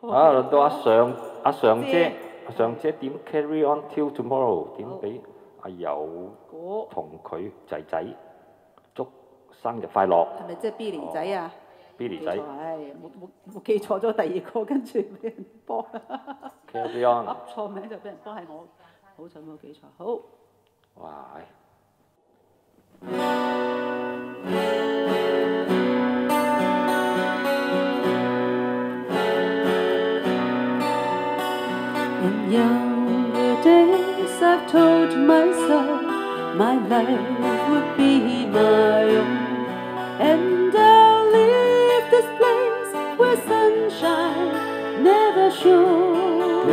啊，輪到阿常姐點 carry on till tomorrow？ 點俾阿友同佢仔仔祝生日快樂？ 係咪即係 Billy 仔啊 ？Billy 仔， 冇記錯咗第二個，跟住俾人幫。 carry on。 噏錯名就俾人幫，係我好彩冇記錯。好。 哇！ In younger days I've told myself my life would be my own, and I'll leave this place where sunshine never shone.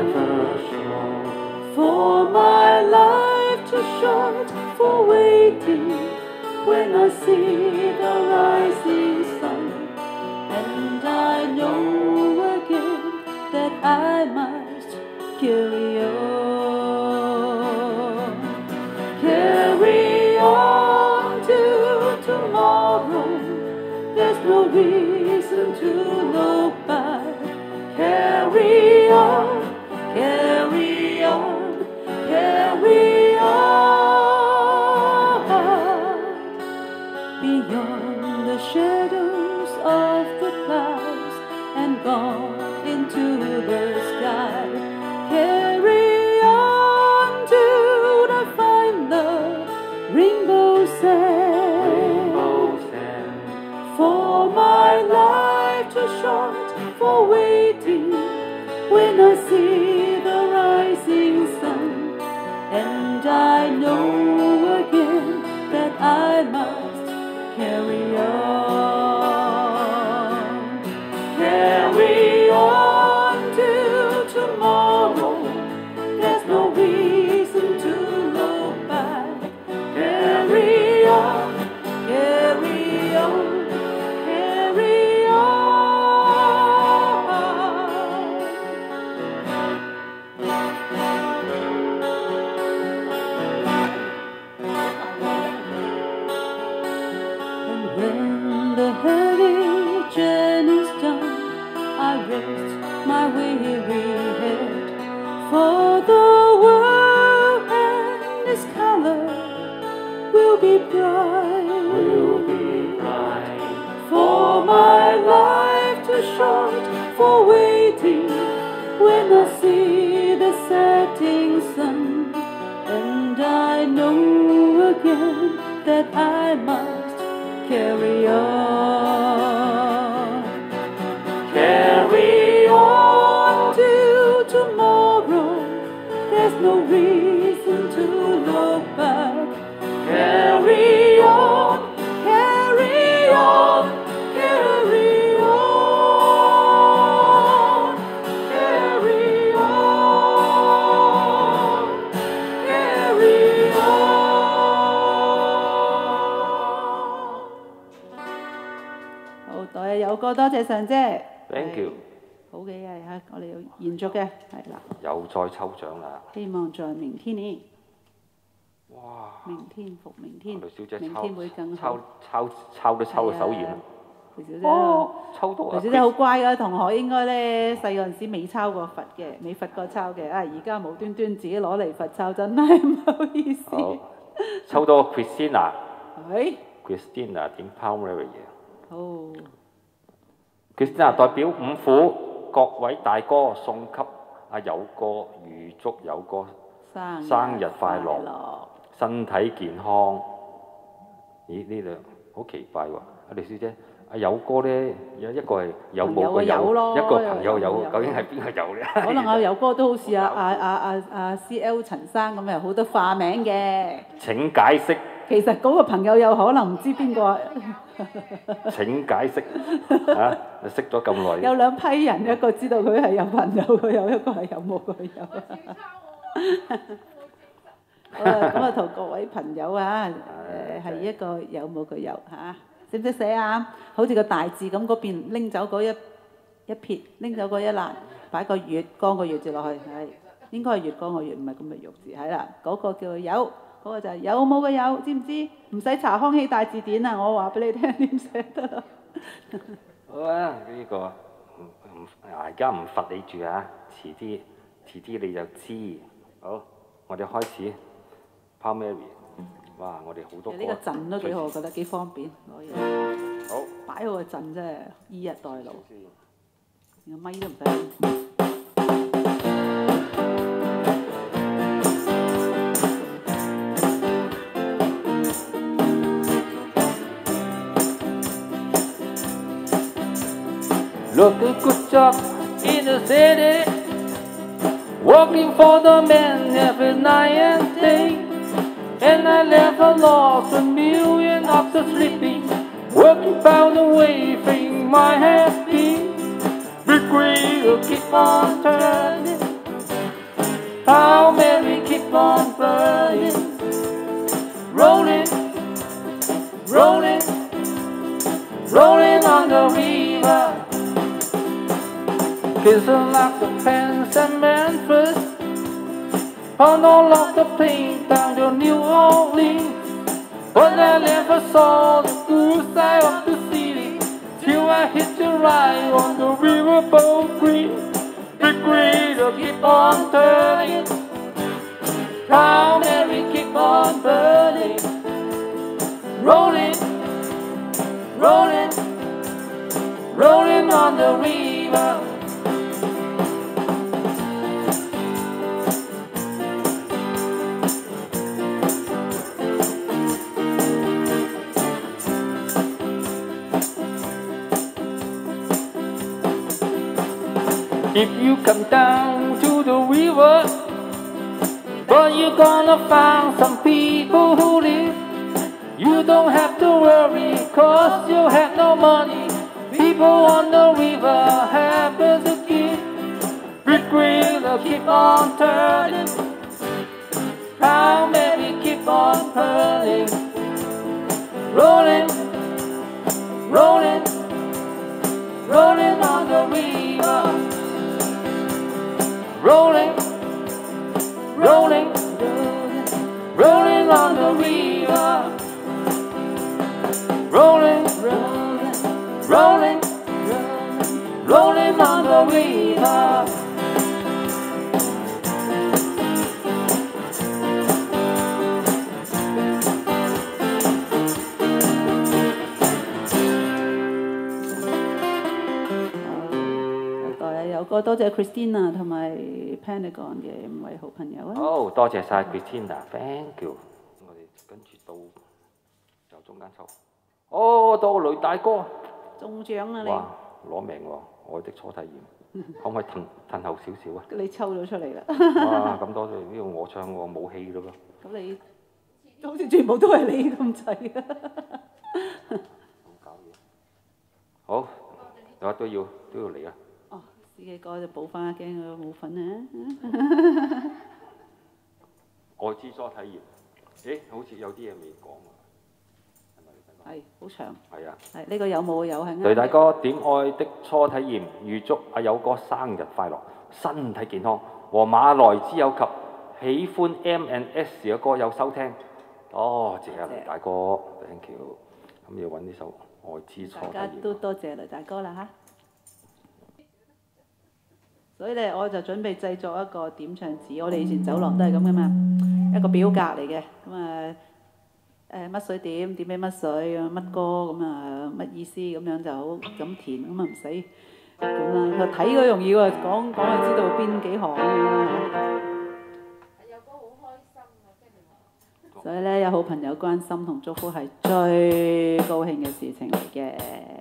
For my life too short for waiting when I see the rising sun, and I know again that I must carry on till tomorrow. There's no reason to look back. Carry on, carry on, carry on. Beyond the shadows of the clouds and gone into the sky. Carry on till I find the rainbow sand. For my life too short for waiting when I see the rising sun, and I know again that I must carry on. Carry on till tomorrow. There's no reason to look back. Carry on, carry on, carry on. And when the heavy journey's done, I rest my weary head, for the world and its color will be bright. For my life too short for waiting when I see the setting sun, and I know again that I must carry on. Carry on till tomorrow. There's no reason to look back. Carry on, carry on, carry on, carry on, carry on. 好，多謝友哥，多謝常姐。 Thank you。 好嘅嚇，我哋要延續嘅，係啦。 又再抽獎啦！ 希望在明天呢。 哇！ 明天復明天， 雷小姐明天會更好。 抄都抽到手軟啦！ 雷小姐， 抽到啊！ 雷小姐好乖㗎，同學應該咧細個陣時未抄過佛嘅，未罰過抄嘅，而家無端端自己攞嚟罰抄，真係唔好意思。 好，抽到 Christina。 係。 Christina 點 Palmery 嘅？ 好。 Christina 代表五虎各位大哥送給阿友哥，預祝友哥生日快樂，身體健康。咦？呢兩好奇怪喎！阿李小姐，阿友哥咧有一個係有冇個友，一個朋友有，究竟係邊個友咧？ 可能阿友哥都好似阿 CL 陳生咁，有好多化名嘅。 請解釋。 其實嗰個朋友有可能唔知邊個。 請解釋嚇，你識咗咁耐。 有兩批人，一個知道佢係有朋友嘅友，一個係有冇個友。好啦，咁啊同各位朋友啊，係一個有冇個友嚇，識唔識寫啊？好似個大字咁，嗰邊拎走嗰一撇，拎走嗰一欄，擺個月光個月字落去，係應該係月光個月，唔係咁嘅玉字，係啦，嗰個叫做友。嗰個就係有冇個有，知唔知？唔使查康熙大字典啊！我話俾你聽點寫得啦。 好啊，呢個唔而家唔罰你住啊，遲啲你就知。好，我哋開始 Proud Mary。哇！我哋好多歌。 呢個陣都幾好，我覺得幾方便攞嘢。 好。擺好個陣真係以逸待勞。連個咪都唔使。 Look a good job in the city, working for the man every night and day. And I never lost a million after sleeping, working found a way, think my happy. Big wheel keep on turning, how Mary keep on burning, rolling, rolling, rolling on the river. Kissing like the Pence and Memphis, on all of the plane down to New Orleans. But I never saw the good side of the city till I hit the ride on the riverboat green. Big wheel keep on turning, Proud Mary keep on burning, rolling, rolling, rolling on the river. If you come down to the river, but you're gonna find some people who live. You don't have to worry, cause you have no money. People on the river happen to give. Big wheel keep on turning, Proud Mary keep on purling, rolling, rolling, rolling on the river. Rolling, rolling, rolling on the river. Rolling, rolling, rolling on the river. 多謝 Christina 同埋 Pentagon 嘅5位好朋友啊！ 好，多謝晒 Christina，thank you。我哋跟住到由中間抽。哦，到雷大哥。 中獎啦你！ 哇，攞命喎！我的初體驗，可唔可以褪後少少啊？ 你抽咗出嚟啦！ 哇，咁多謝呢個我唱喎，冇戲嘞噃。 咁你好似全部都係你咁滯啊！ 搞嘢。好，有都要嚟啊！ 自己歌就補翻，驚佢冇份啊！ 愛之初體驗，誒，好似有啲嘢未講喎，係咪？ 係好長。 係啊。 係呢個有冇有係啱。 雷大哥點愛的初體驗，預祝阿友哥生日快樂，身體健康，和馬來之友及喜歡 M&S 嘅歌友收聽。多謝啊，雷大哥 ，thank you。咁要揾呢首愛之初體驗。 大家都多謝雷大哥啦嚇。所以咧，我就準備製作一個點唱紙。我哋以前走廊都係咁嘅嘛，一個表格嚟嘅。咁啊乜水點俾乜水，乜歌咁啊乜意思咁樣就好咁填，咁啊唔使咁啦。睇嗰容易喎，講就知道邊幾行啊。有歌好開心啊！所以咧，有好朋友關心同祝福係最高興嘅事情嚟嘅。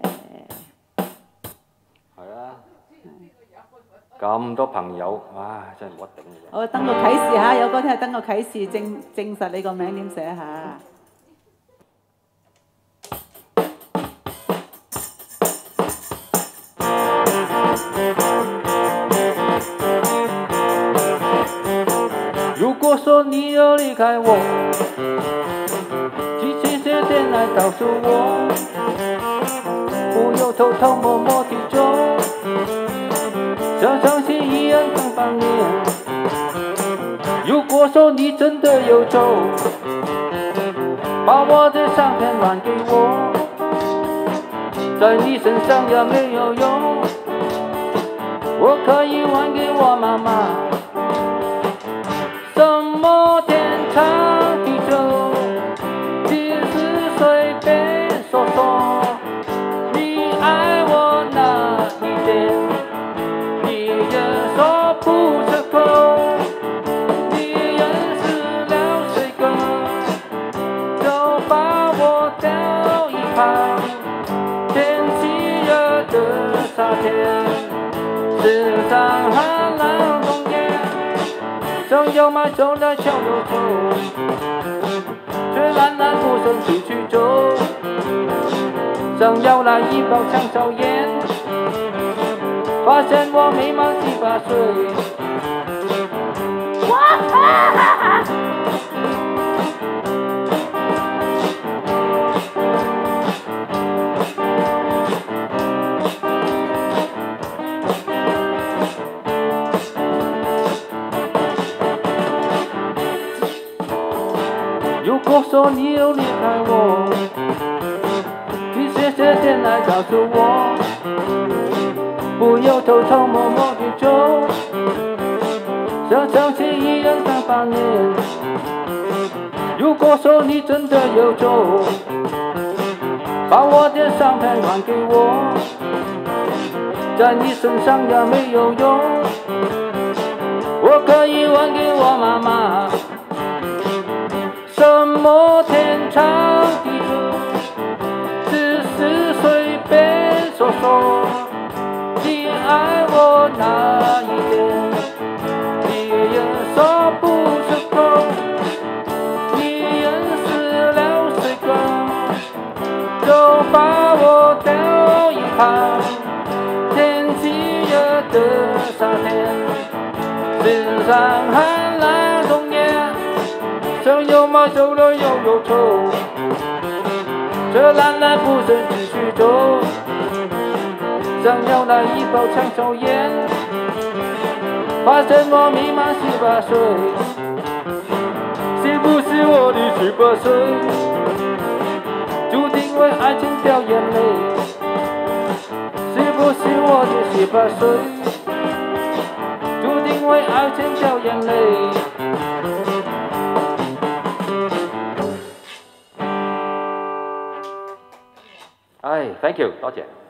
係啊。咁多朋友，唉，真係冇得頂嘅。 我登個啟示嚇，有歌聽日登個啟示證實你個名點寫下。如果說你要離開我，提前些天來告訴我，不要偷偷摸摸地走。像上次一樣更方便。如果說你真的有走，把我的相片還給我，在你身上也沒有用。 我可以还给我妈妈。什么天长地久，其实随便说说。你爱我那一点，你也说不出口。你认识了谁个，就把我丢一旁。天气热的夏天，世上寒冷冬夜，想要买走的小忧愁，却懒懒不胜继续走。想要来一包香草烟，发现我没满18岁。哇哈哈哈！如果说你有离开我，你谢谢点来告诉我，不要偷偷摸摸地走，像相信一样300年。如果说你真的要走，把我的伤痕还给我，在你身上也没有用，我可以还给我妈妈。什么天长地久，只是随便说说。你爱我那一点，你也说不出口。你认识了谁个，就把我丢一旁。天气热的夏天，世上寒冷冬夜，想要买走了又忧愁，却懒懒不胜继续走。想要来一包香草烟，发现我没满18岁。是不是我的18岁，注定为爱情掉眼泪？是不是我的18岁，注定为爱情掉眼泪？唉，thank you，多謝。